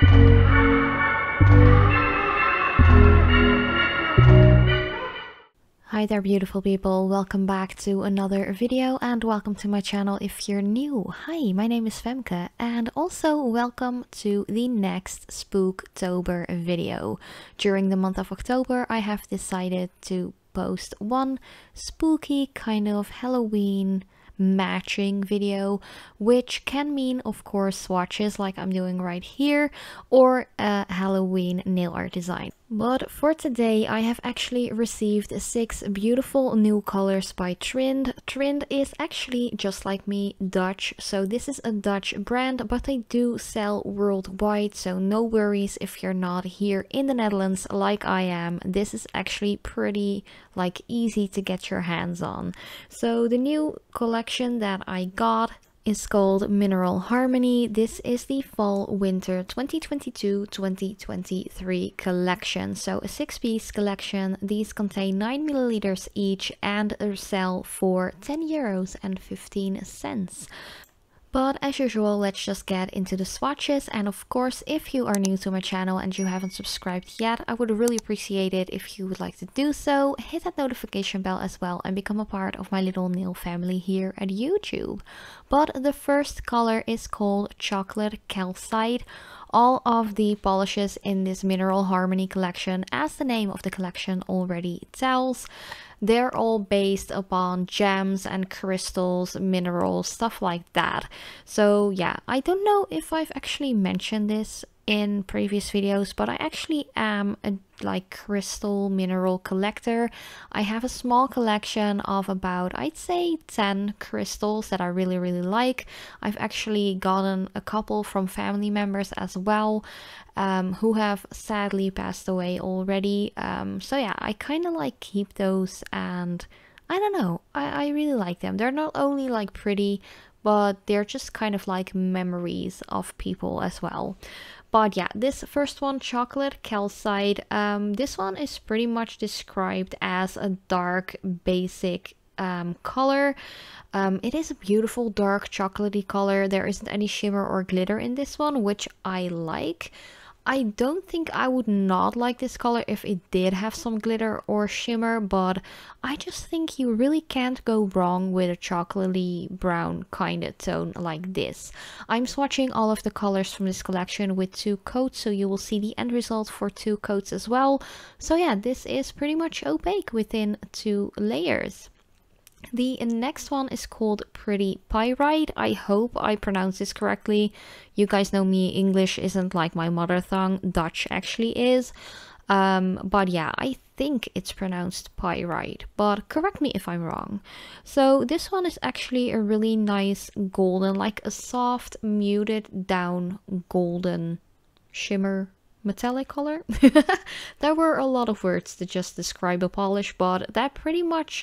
Hi there beautiful people, welcome back to another video and welcome to my channel if you're new. Hi, my name is Femke and also welcome to the next Spooktober video. During the month of October I have decided to post one spooky kind of Halloween matching video, which can mean of course swatches like I'm doing right here, or a Halloween nail art design. But for today I have actually received 6 beautiful new colors by Trind. Trind is actually, just like me, Dutch, so this is a Dutch brand, but they do sell worldwide, so no worries if you're not here in the Netherlands like I am. This is actually pretty easy to get your hands on. So the new collection that I got is called Mineral Harmony. This is the fall winter 2022-2023 collection. So a 6-piece collection. These contain 9 milliliters each and sell for €10.15. But as usual, let's just get into the swatches. And of course, if you are new to my channel and you haven't subscribed yet, I would really appreciate it if you would like to do so. Hit that notification bell as well and become a part of my little nail family here at YouTube. But the first color is called Chocolate Calcite. All of the polishes in this Mineral Harmony collection, as the name of the collection already tells, they're all based upon gems and crystals, minerals, stuff like that. So yeah, I don't know if I've actually mentioned this in previous videos, but I actually am a crystal mineral collector. I have a small collection of about, I'd say, 10 crystals that I really like. I've actually gotten a couple from family members as well, who have sadly passed away already. So yeah, I kind of keep those, and I don't know, I really like them. They're not only pretty, but they're just kind of memories of people as well. But yeah, this first one, Chocolate Calcite, this one is pretty much described as a dark basic color. It is a beautiful dark chocolatey color. There isn't any shimmer or glitter in this one, which I like. I don't think I would not like this color if it did have some glitter or shimmer, but I just think you really can't go wrong with a chocolatey brown kind of tone like this. I'm swatching all of the colors from this collection with 2 coats, so you will see the end result for 2 coats as well. So yeah, this is pretty much opaque within 2 layers. The next one is called Pretty Pyrite. I hope I pronounced this correctly. You guys know me, English isn't my mother tongue, Dutch actually is. But yeah, I think it's pronounced pyrite, but correct me if I'm wrong. So this one is actually a really nice golden, a soft muted down golden shimmer metallic color. There were a lot of words to just describe a polish, but that pretty much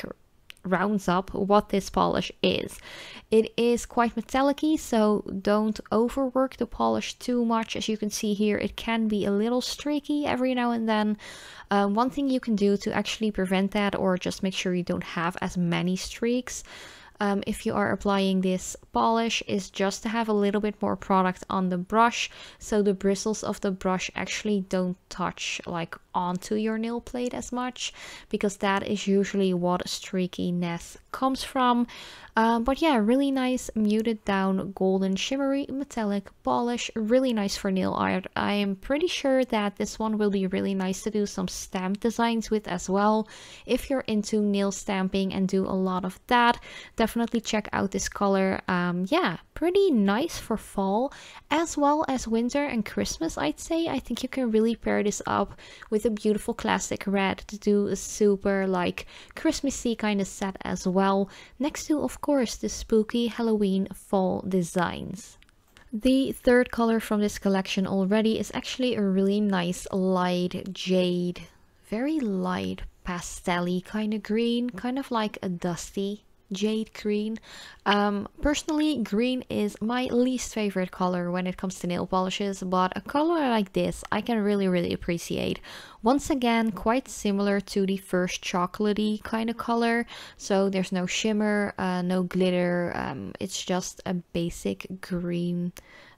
rounds up what this polish is. It is quite metallic-y, so don't overwork the polish too much. As you can see here, it can be a little streaky every now and then. One thing you can do to actually prevent that, or just make sure you don't have as many streaks, if you are applying this polish, is just to have a little bit more product on the brush, so the bristles of the brush actually don't touch onto your nail plate as much, because that is usually what streakiness comes from. But yeah, really nice muted down golden shimmery metallic polish, really nice for nail art. I am pretty sure that this one will be really nice to do some stamp designs with as well. If you're into nail stamping and do a lot of that, definitely check out this color. Yeah, pretty nice for fall as well as winter and Christmas, I'd say. I think you can really pair this up with a beautiful classic red to do a super Christmassy kind of set as well, next to of course the spooky Halloween fall designs. The third color from this collection already is actually a really nice light jade, very light pastel-y kind of green, kind of like a dusty jade green. Personally, green is my least favorite color when it comes to nail polishes, but a color like this I can really appreciate. Once again, quite similar to the first chocolatey kind of color, so there's no shimmer, no glitter, it's just a basic green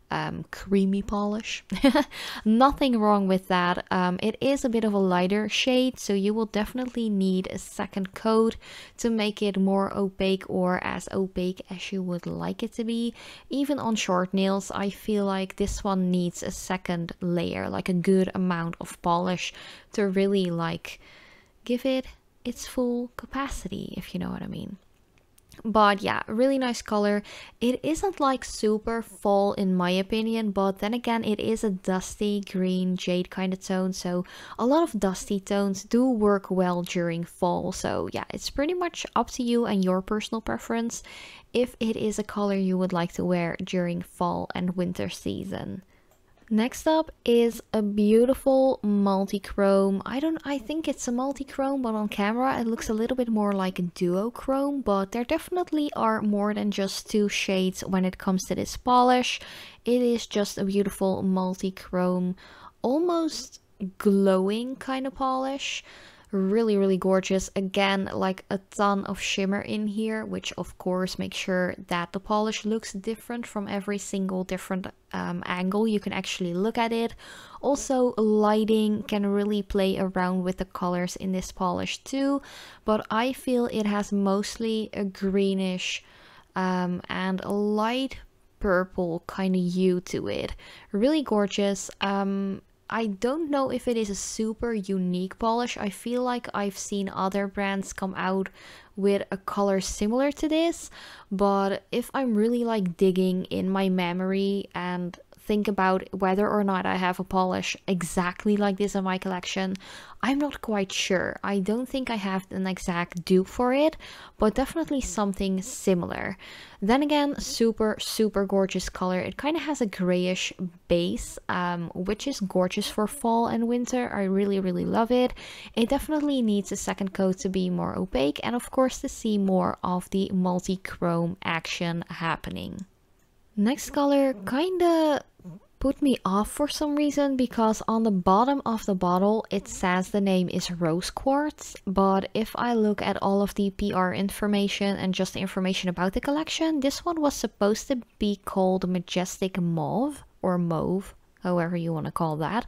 creamy polish. Nothing wrong with that. It is a bit of a lighter shade, so you will definitely need a second coat to make it more opaque, or as opaque as you would like it to be. Even on short nails, I feel like this one needs a second layer, like a good amount of polish to really like give it its full capacity, if you know what I mean. But yeah, really nice color. It isn't like super fall in my opinion, but then again, it is a dusty green jade kind of tone, so a lot of dusty tones do work well during fall. So yeah, it's pretty much up to you and your personal preference if it is a color you would like to wear during fall and winter season. Next up is a beautiful multi-chrome. I think it's a multi-chrome, but on camera it looks a little bit more like a duochrome, but there definitely are more than just two shades when it comes to this polish. It is just a beautiful multi-chrome, almost glowing kind of polish. Really gorgeous. Again, like a ton of shimmer in here, which of course makes sure that the polish looks different from every single different angle you can actually look at it. Also, lighting can really play around with the colors in this polish too, but I feel it has mostly a greenish and a light purple kind of hue to it. Really gorgeous. I don't know if it is a super unique polish. I feel like I've seen other brands come out with a color similar to this, but if I'm really like digging in my memory and think about whether or not I have a polish exactly like this in my collection, I'm not quite sure. I don't think I have an exact dupe for it, but definitely something similar. Then again, super gorgeous color. It kind of has a grayish base, which is gorgeous for fall and winter. I really love it. It definitely needs a second coat to be more opaque, and of course to see more of the multi-chrome action happening. Next color kinda put me off for some reason, because on the bottom of the bottle it says the name is rose quartz, but if I look at all of the PR information and just the information about the collection, this one was supposed to be called Majestic Mauve, or Mauve, however you want to call that.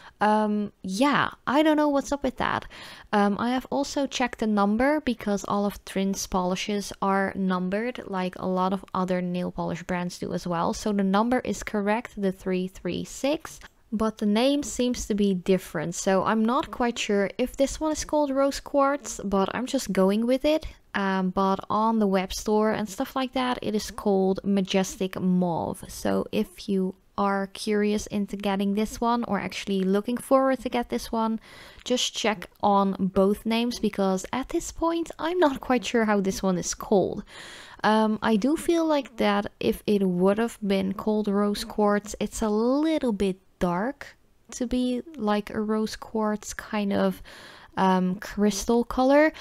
Yeah, I don't know what's up with that. I have also checked the number, because all of Trind's polishes are numbered like a lot of other nail polish brands do as well. So the number is correct, the 336, but the name seems to be different. So I'm not quite sure if this one is called rose quartz, but I'm just going with it. But on the web store and stuff like that, it is called Majestic Mauve. So if you are curious into getting this one, or actually looking forward to get this one, just check on both names, because at this point I'm not quite sure how this one is called. I do feel like that if it would have been called rose quartz, it's a little bit dark to be like a rose quartz kind of crystal color.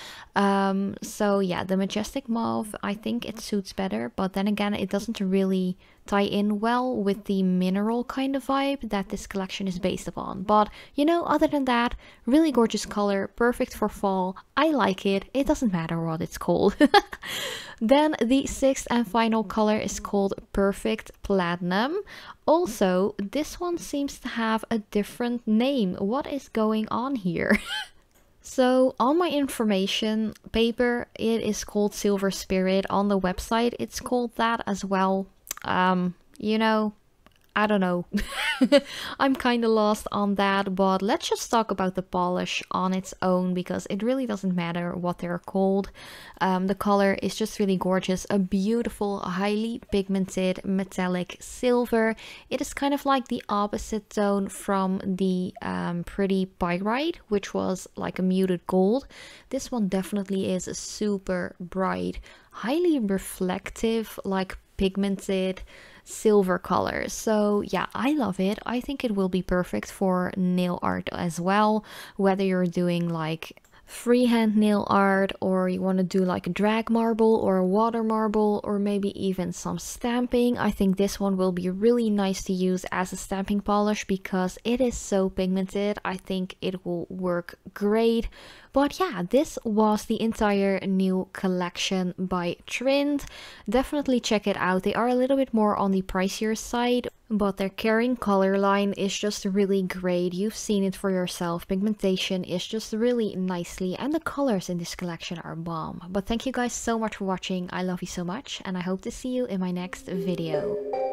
So yeah, the Majestic Mauve, I think it suits better, but then again, it doesn't really tie in well with the mineral kind of vibe that this collection is based upon. But you know, other than that, really gorgeous color, perfect for fall. I like it. It doesn't matter what it's called. Then the sixth and final color is called Perfect Platinum. Also, this one seems to have a different name. What is going on here? So on my information paper, it is called Silver Spirit. On the website, it's called that as well. You know, I don't know. I'm kind of lost on that, but let's just talk about the polish on its own, because it really doesn't matter what they're called. The color is just really gorgeous. A beautiful, highly pigmented metallic silver. It is kind of like the opposite tone from the Pretty Pyrite, which was like a muted gold. This one definitely is a super bright, highly reflective, like pigmented silver color. So yeah, I love it. I think it will be perfect for nail art as well, whether you're doing like freehand nail art, or you want to do like a drag marble or a water marble, or maybe even some stamping. I think this one will be really nice to use as a stamping polish, because it is so pigmented. I think it will work great. But yeah, this was the entire new collection by Trind. Definitely check it out. They are a little bit more on the pricier side. But their Caring color line is just really great. You've seen it for yourself. Pigmentation is just really nicely, and the colors in this collection are bomb. But thank you guys so much for watching. I love you so much, and I hope to see you in my next video.